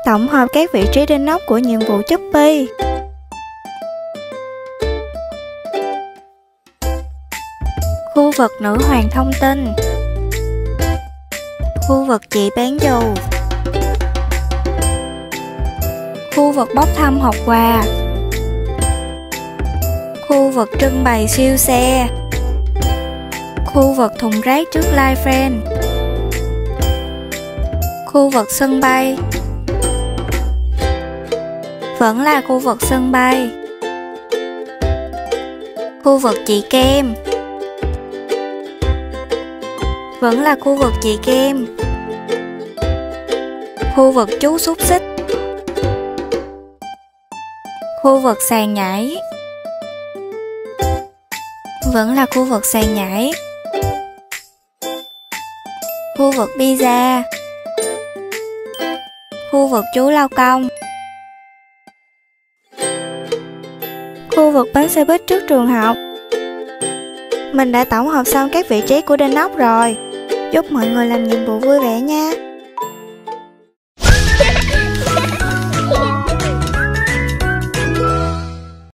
Tổng hợp các vị trí đinh ốc của nhiệm vụ Chubby. Khu vực nữ hoàng thông tin. Khu vực chị bán dù. Khu vực bốc thăm hộp quà. Khu vực trưng bày siêu xe. Khu vực thùng rác trước Live Friend. Khu vực sân bay. Vẫn là khu vực sân bay. Khu vực chị Kem. Vẫn là khu vực chị Kem. Khu vực chú xúc xích. Khu vực sàn nhảy. Vẫn là khu vực sàn nhảy. Khu vực pizza. Khu vực chú lao công. Khu vực bến xe buýt trước trường học. Mình đã tổng hợp xong các vị trí của đinh ốc rồi. Chúc mọi người làm nhiệm vụ vui vẻ nha.